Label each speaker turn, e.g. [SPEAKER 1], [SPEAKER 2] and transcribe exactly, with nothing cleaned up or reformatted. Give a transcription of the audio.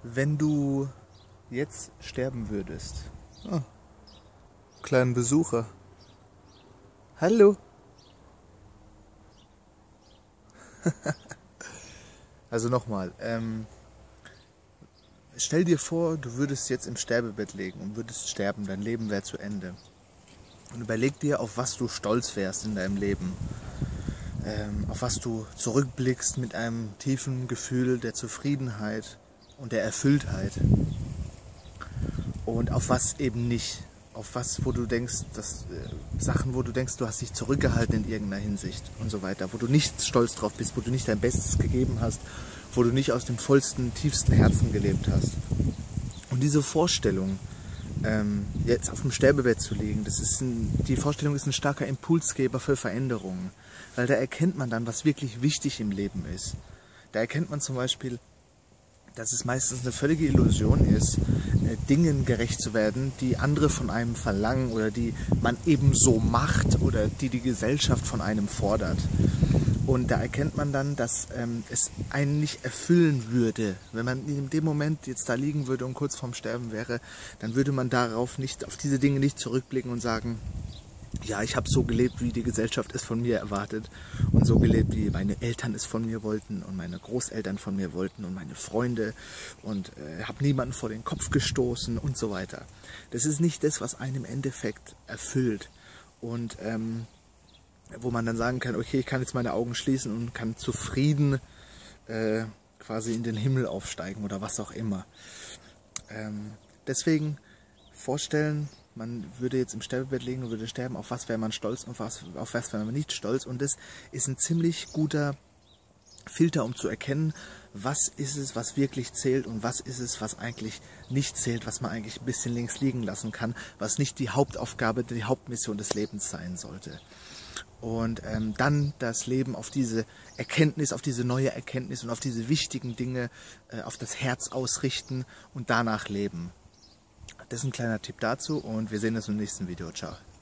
[SPEAKER 1] Wenn du jetzt sterben würdest, oh, kleinen Besucher, hallo. Also nochmal, ähm, stell dir vor, du würdest jetzt im Sterbebett liegen und würdest sterben, dein Leben wäre zu Ende. Und überleg dir, auf was du stolz wärst in deinem Leben, ähm, auf was du zurückblickst mit einem tiefen Gefühl der Zufriedenheit und der Erfülltheit. Und auf was eben nicht. Auf was, wo du denkst, dass, äh, Sachen, wo du denkst, du hast dich zurückgehalten in irgendeiner Hinsicht und so weiter, wo du nicht stolz drauf bist, wo du nicht dein Bestes gegeben hast, wo du nicht aus dem vollsten, tiefsten Herzen gelebt hast. Und diese Vorstellung, ähm, jetzt auf dem Sterbebett zu liegen, das ist ein, die Vorstellung ist ein starker Impulsgeber für Veränderungen, weil da erkennt man dann, was wirklich wichtig im Leben ist. Da erkennt man zum Beispiel, dass es meistens eine völlige Illusion ist, äh, Dingen gerecht zu werden, die andere von einem verlangen oder die man eben so macht oder die die Gesellschaft von einem fordert. Und da erkennt man dann, dass ähm, es einen nicht erfüllen würde. Wenn man in dem Moment jetzt da liegen würde und kurz vorm Sterben wäre, dann würde man darauf nicht, auf diese Dinge nicht zurückblicken und sagen, ja, ich habe so gelebt, wie die Gesellschaft es von mir erwartet und so gelebt, wie meine Eltern es von mir wollten und meine Großeltern von mir wollten und meine Freunde und äh, habe niemanden vor den Kopf gestoßen und so weiter. Das ist nicht das, was einen im Endeffekt erfüllt und ähm, wo man dann sagen kann, okay, ich kann jetzt meine Augen schließen und kann zufrieden äh, quasi in den Himmel aufsteigen oder was auch immer. Ähm, deswegen vorstellen, man würde jetzt im Sterbebett liegen und würde sterben, auf was wäre man stolz und was, auf was wäre man nicht stolz. Und das ist ein ziemlich guter Filter, um zu erkennen, was ist es, was wirklich zählt und was ist es, was eigentlich nicht zählt, was man eigentlich ein bisschen links liegen lassen kann, was nicht die Hauptaufgabe, die Hauptmission des Lebens sein sollte. Und ähm, dann das Leben auf diese Erkenntnis, auf diese neue Erkenntnis und auf diese wichtigen Dinge, äh, auf das Herz ausrichten und danach leben. Das ist ein kleiner Tipp dazu und wir sehen uns im nächsten Video. Ciao.